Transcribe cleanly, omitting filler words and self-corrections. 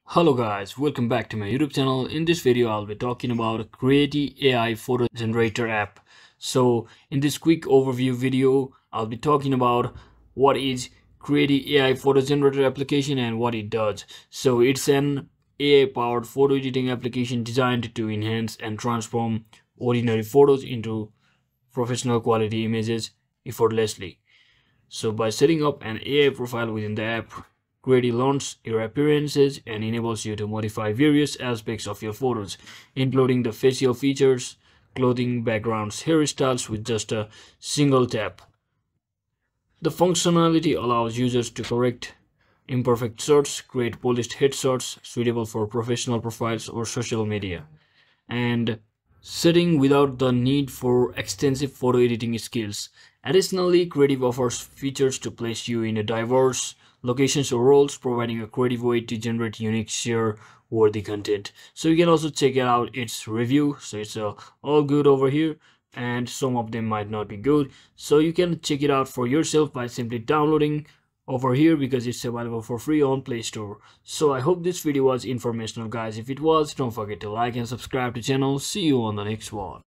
Hello guys, welcome back to my YouTube channel. In this video I'll be talking about Creati AI Photo Generator app. So in this quick overview video I'll be talking about what is Creati AI Photo Generator application and what it does. So it's an AI powered photo editing application designed to enhance and transform ordinary photos into professional quality images effortlessly. So by setting up an AI profile within the app, Creati learns your appearances and enables you to modify various aspects of your photos, including the facial features, clothing, backgrounds, hairstyles with just a single tap. The functionality allows users to correct imperfect shots, create polished headshots suitable for professional profiles or social media, and setting without the need for extensive photo editing skills. Additionally, Creative offers features to place you in a diverse locations or roles, providing a creative way to generate unique, share-worthy content. So you can also check it out its review. So it's all good over here, and some of them might not be good. So you can check it out for yourself by simply downloading over here because it's available for free on Play Store. So I hope this video was informational guys. If it was, don't forget to like and subscribe to the channel. See you on the next one.